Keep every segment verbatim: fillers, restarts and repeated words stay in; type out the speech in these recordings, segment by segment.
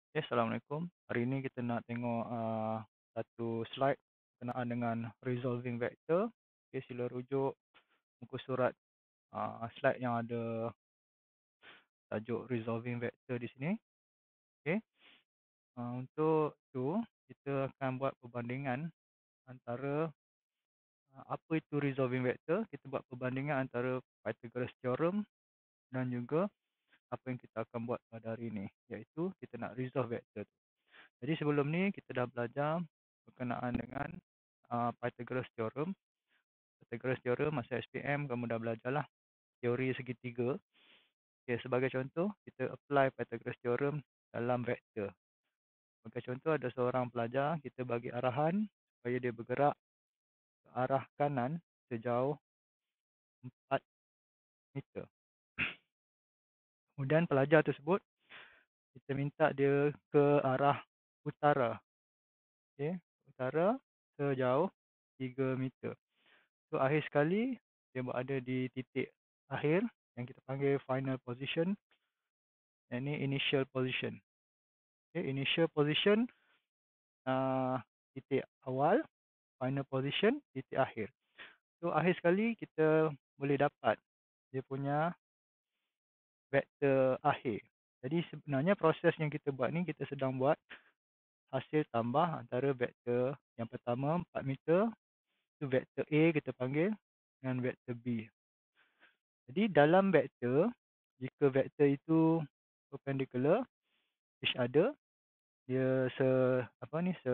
Okay, Assalamualaikum. Hari ini kita nak tengok uh, satu slide berkenaan dengan resolving vector. Okay, sila rujuk muka surat uh, slide yang ada tajuk resolving vector di sini. Okay. Uh, untuk tu, kita akan buat perbandingan antara uh, apa itu resolving vector. Kita buat perbandingan antara Pythagoras theorem dan juga apa yang kita akan buat pada hari ini, iaitu kita nak resolve vector. Jadi sebelum ni kita dah belajar berkenaan dengan uh, Pythagoras theorem. Pythagoras theorem masa S P M kamu dah belajarlah teori segitiga. Okay, sebagai contoh kita apply Pythagoras theorem dalam vektor. Sebagai contoh ada seorang pelajar, kita bagi arahan supaya dia bergerak ke arah kanan sejauh empat meter. Kemudian pelajar tersebut kita minta dia ke arah utara. Okay, utara sejauh tiga meter. So akhir sekali dia berada di titik akhir yang kita panggil final position. Yang ni initial position. Okay, initial position uh, titik awal, final position titik akhir. So akhir sekali kita boleh dapat dia punya vektor akhir. Jadi sebenarnya proses yang kita buat ni, kita sedang buat hasil tambah antara vektor yang pertama empat meter, tu vektor A kita panggil, dengan vektor B. Jadi dalam vektor, jika vektor itu perpendicular each other, dia se apa ni se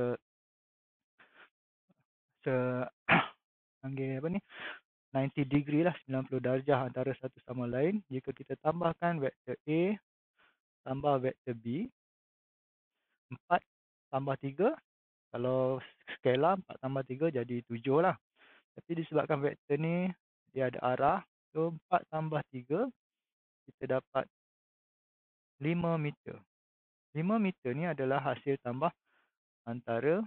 se panggil apa ni sembilan puluh degree lah, sembilan puluh darjah antara satu sama lain. Jika kita tambahkan vektor A tambah vektor B, empat tambah tiga, kalau skala empat tambah tiga jadi tujuh lah. Tapi disebabkan vektor ni dia ada arah, so empat tambah tiga kita dapat lima meter. lima meter ni adalah hasil tambah antara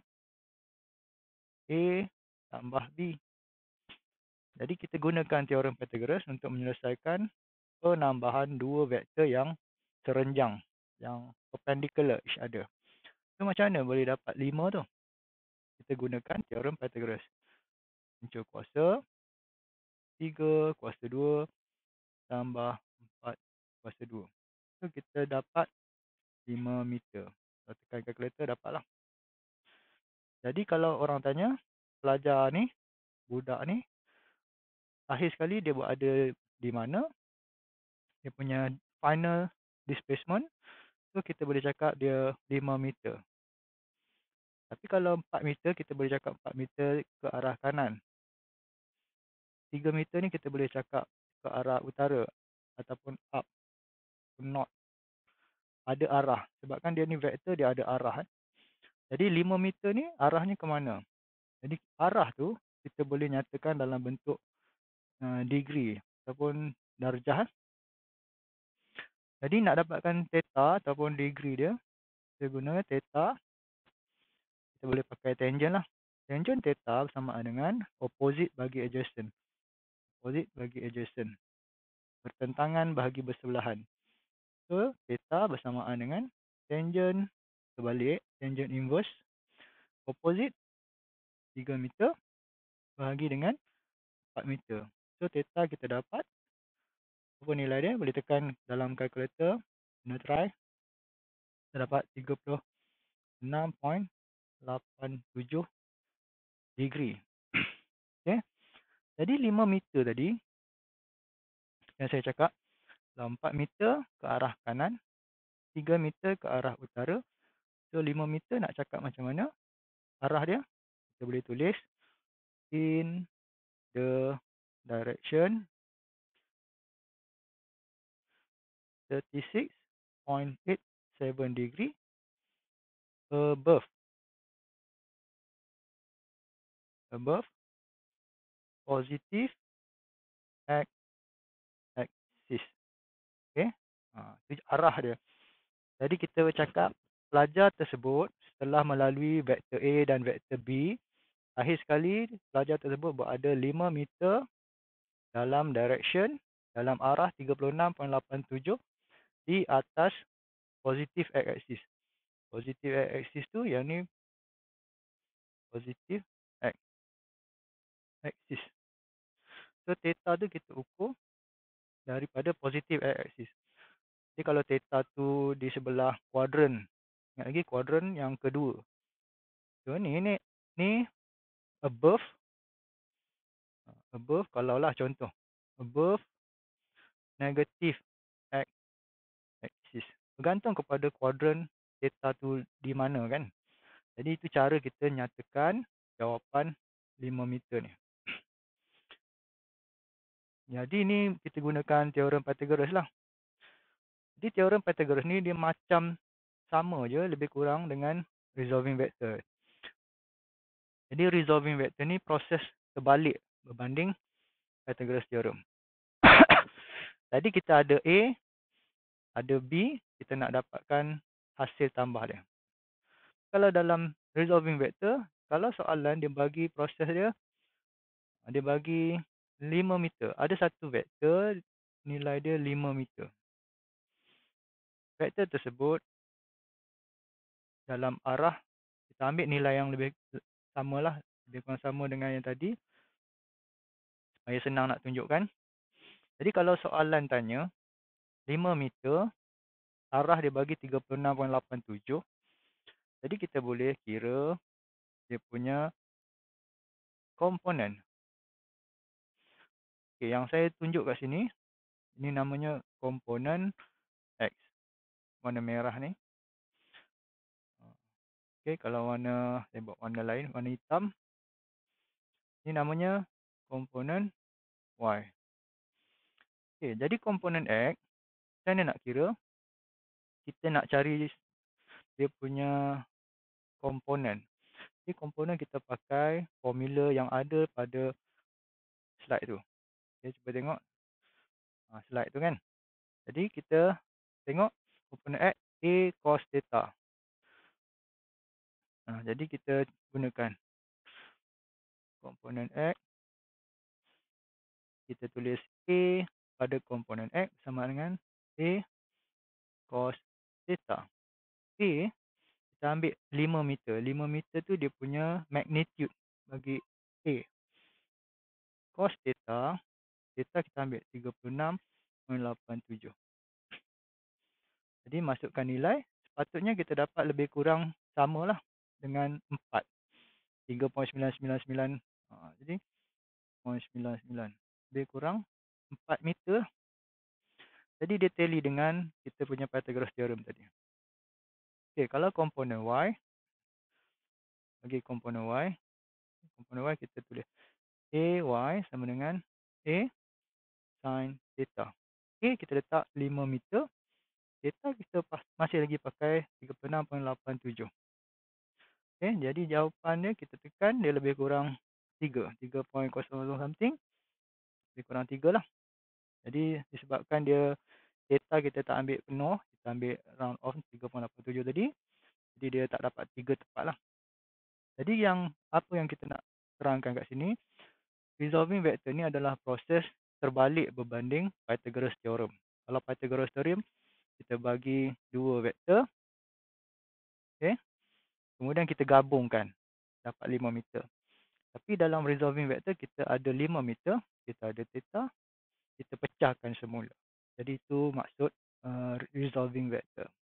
A tambah B. Jadi kita gunakan teorem Pythagoras untuk menyelesaikan penambahan dua vektor yang serenjang, yang perpendicular each other. So macam mana boleh dapat lima tu? Kita gunakan teorem Pythagoras. Muncul kuasa tiga kuasa dua tambah empat kuasa dua. So kita dapat lima meter. Kalau tekan kalkulator dapatlah. Jadi kalau orang tanya, pelajar ni, budak ni, akhir sekali dia berada di mana? Dia punya final displacement. So kita boleh cakap dia lima meter. Tapi kalau empat meter, kita boleh cakap empat meter ke arah kanan. tiga meter ni kita boleh cakap ke arah utara ataupun up, north. Ada arah. Sebabkan dia ni vektor, dia ada arah. Eh. Jadi lima meter ni arahnya ke mana? Jadi arah tu kita boleh nyatakan dalam bentuk uh, degree ataupun darjah. Eh. Jadi nak dapatkan theta ataupun degree dia, kita guna theta. Kita boleh pakai tangent lah. Tangent theta bersamaan dengan opposite bagi adjacent. Opposite bagi adjacent. Bertentangan bahagi bersebelahan. So, theta bersamaan dengan tangent terbalik, tangent inverse, opposite tiga meter bahagi dengan empat meter. So, theta kita dapat. Apa nilai dia? Boleh tekan dalam kalkulator. Kena try. Kita dapat tiga puluh enam perpuluhan lapan tujuh degree. Okay. Jadi lima meter tadi, yang saya cakap, empat meter ke arah kanan, tiga meter ke arah utara. So lima meter nak cakap macam mana arah dia? Kita boleh tulis in the direction thirty-six point eight seven degree above above positive x axis. Okay. Ha, itu arah dia. Jadi kita bercakap pelajar tersebut setelah melalui vektor A dan vektor B, akhir sekali pelajar tersebut berada lima meter dalam direction, dalam arah tiga puluh enam perpuluhan lapan tujuh di atas positive x axis. Positif x axis tu yang ni positif x axis. So theta tu kita ukur daripada positif x axis. Jadi kalau theta tu di sebelah kuadran, ingat lagi kuadran yang kedua. So ni ni ni above above kalaulah contoh above negatif x axis. Bergantung kepada kuadran theta tu di mana kan. Jadi itu cara kita nyatakan jawapan lima meter ni. Jadi ni kita gunakan teorem Pythagoras lah. Jadi teorem Pythagoras ni dia macam sama je lebih kurang dengan resolving vector. Jadi resolving vector ni proses terbalik berbanding Pythagoras theorem. Tadi kita ada A, ada B, kita nak dapatkan hasil tambah dia. Kalau dalam resolving vector, kalau soalan dia bagi proses dia, dia bagi lima meter. Ada satu vektor nilai dia lima meter. Vektor tersebut dalam arah, kita ambil nilai yang lebih samalah, lebih kurang sama dengan yang tadi, supaya senang nak tunjukkan. Jadi kalau soalan tanya lima meter, arah dia bagi tiga puluh enam perpuluhan lapan tujuh. Jadi kita boleh kira dia punya komponen. Okay, yang saya tunjuk kat sini, ini namanya komponen X. Warna merah ni. Okay, kalau warna, saya buat warna lain, warna hitam. Ini namanya komponen Y. Okay, jadi komponen X, macam mana nak kira? Kita nak cari dia punya komponen. Jadi komponen kita pakai formula yang ada pada slide tu. Okay, cuba tengok ha, slide tu kan. Jadi kita tengok komponen X, A cos theta. Ha, jadi kita gunakan komponen X. Kita tulis A pada komponen X sama dengan A cos theta. A, kita ambil lima meter. lima meter tu dia punya magnitude bagi A. Cos theta, theta kita ambil tiga puluh enam perpuluhan lapan tujuh. Jadi masukkan nilai, sepatutnya kita dapat lebih kurang samalah dengan empat. tiga perpuluhan sembilan sembilan sembilan. Ha, jadi tiga perpuluhan sembilan sembilan. Lebih kurang empat meter. Jadi dia tally dengan kita punya Pythagoras theorem tadi. Okey, kalau komponen Y, bagi komponen Y, komponen Y kita tulis A Y sama dengan A sin theta. A kita letak lima meter, theta kita masih lagi pakai tiga puluh enam perpuluhan lapan tujuh. Okey, jadi jawapan dia kita tekan dia lebih kurang tiga, tiga perpuluhan kosong something, lebih kurang tiga lah. Jadi disebabkan dia theta kita tak ambil penuh, kita ambil round off tiga perpuluhan lapan tujuh tadi, jadi dia tak dapat tiga tepat lah. Jadi yang apa yang kita nak terangkan kat sini, resolving vector ni adalah proses terbalik berbanding Pythagoras theorem. Kalau Pythagoras theorem, kita bagi dua vektor. Okay. Kemudian kita gabungkan, dapat lima meter. Tapi dalam resolving vector, kita ada lima meter, kita ada theta, kita pecahkan semula. Jadi itu maksud uh, resolving vector.